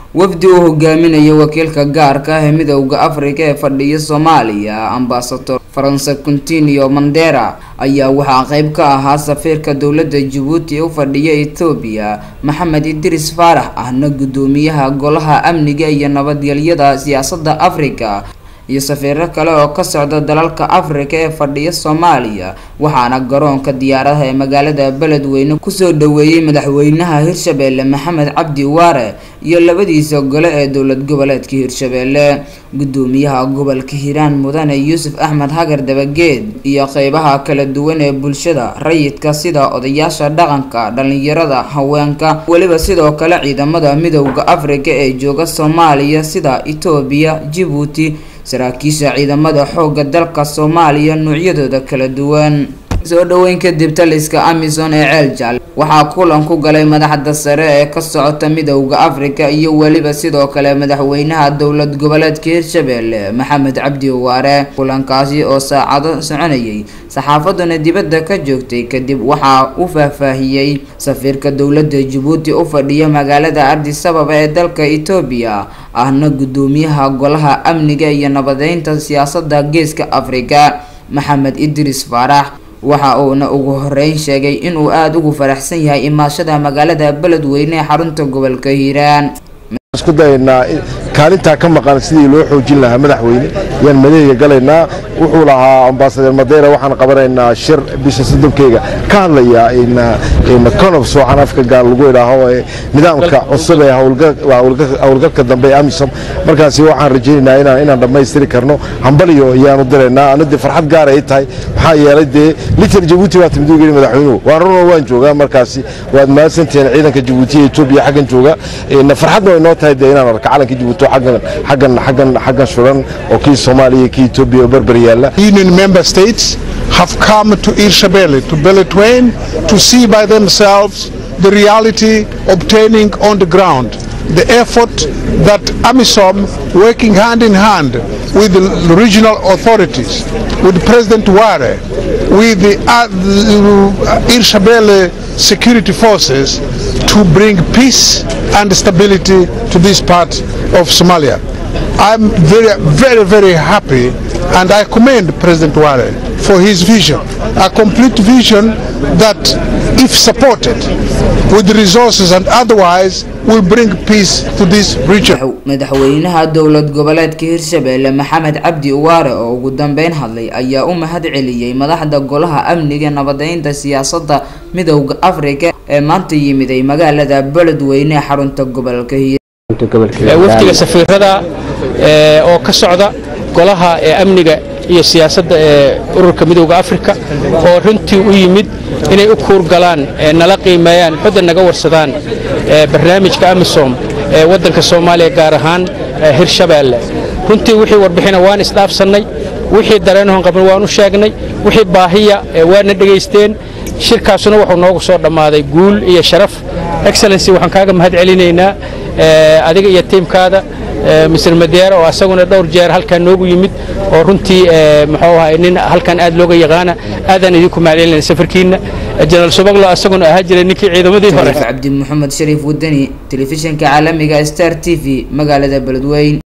wafdi uu hogaaminayo wakiilka gaarka ah ee midowga Afrika ee fadhiya Soomaaliya Ambassador France Coutinho Mandera ayaa waxa qayb ka ahaa safiirka dawladda Djibouti ee u fadhiya Ethiopia Maxamed Idris Farax ahna gudoomiyaha golaha amniga iyo nabadgelyada siyaasadda Afrika iyo safiirro kale oo ka socda dalalka Afrika ee fadhiya Soomaaliya waxaana garoonka diyaaradaha ee magaalada Beledweyne ku soo dhaweeyay madaxweynaha Hirshabelle Maxamed Cabdi Waare iyo labadiisa gole ee dawlad goboleedka Hirshabelle gudoomiyaha gobolka Hiiraan Mudane Yuusuf Axmed Hagar Dabageed iyo qaybaha kala duwan ee bulshada rayidka sida odayaasha dhaqanka dhalinyarada haweenka waliba sidoo kale ciidamada midowga Afrika ee jooga Soomaaliya sida Ethiopia Djibouti saraakiisha ciidamada xoogga dalka Soomaaliya noocyadooda kala duwan soo dhaweyn kadib taliska Amazon ee Ceeljaal waxa kulan ku galay madaxda sare ee ka socota midowga Afrika iyo waliba sidoo kale madaxweynaha dawlad goboleedka Hirshabelle Maxamed Cabdi Waare kulankaasi oo saacado soconayay saxaafaduna dibadda ka joogtay kadib waxa uu faahfaahiyay safiirka dawladda Djibouti u fadhiya magaalada Addis Ababa ee dalka Ethiopia ahna gudoomiyaha golaha amniga iyo nabadeynta siyaasadda geeska Afrika Maxamed Idris Farax waxa uuna ugu horeyn sheegay in uu aad ugu faraxsan yahay imaashada magaalada Beledweyne ee xarunta gobolka Hiiraan isku dayna kaalinta ka maqan sidii loo xoojin lahaa madaxweyne yaan madeega galaynaa wuxuu lahaa Ambassador Mandera waxaan qabanaynaa shir bisha sidoonkeyga ka hadlaya in conference waxaan afka gaar lagu ilaaho nidaamka cusub ee hawlgalka dambe Amisom markaasi waxaan rajaynaynaa inaan dhameystiri karno hambaliyo ayaanu direynaa anadii farxad gaar ay tahay waxa yeelay litir Djibouti waa timidoogeeyay madaxweynuhu waan joogaa markaasi waad maasanteen ciidanka Djibouti ee Ethiopia xagan jooga in farxadna inoo tahay inaan arko calanka Djibouti xagan shuran oo kii Soomaaliya kii Ethiopia barbar yaala. Union member states have come to Hirshabelle to Beledweyne to see by themselves the reality obtaining on the ground. The effort that Amisom, working hand in hand with the regional authorities, with President Waare, with the Hirshabelle security forces to bring peace and stability to this part of Somalia. I'm very happy and I commend President Waare for his vision, a complete vision that, if supported with resources and otherwise, will bring peace to this region. madaxweynaha dawlad goboleedka Hirshabelle Maxamed Cabdi Waare oo ugu dambeyn hadlay ayaa u mahad celiyay madaxda golaha amniga nabadeynta siyaasadda midowga Afrika ee maanta yimiday magaalada Beledweyne ee xarunta gobolka Hiiraan wafdiga safiirada oo ka socda golaha amniga iyo siyaasadda ururka midowga Afrika oo runtii u yimid inay u kuur galaan nala qiimeeyaan xudda naga warsadaan barnaamijka Amisom ee wadanka Soomaaliya gaar ahaan Hirshabelle runtii wixii warbixina waan isdhaafsanay wixii dareenahan qabno waan u sheegnay wixii baahiya waana dhageysteen shirkaasuna wuxuu noogu soo dhamaaday guul iyo sharaf excellency waxaan kaaga mahad celinaynaa adiga iyo tiimkaada Mr. Mandera oo asaguna dhowr jeer halkan noogu yimid oo runtii muxuu ahaa in halkan aad looga yaqaan aadan idinku macluumaadin safarkiina General Sobaglo asaguna ahaa jiray ninkii ciidamadii hore Cabdi Maxamed Shariif Wadani telefishinka caalamiga Star TV magaalada Beledweyne.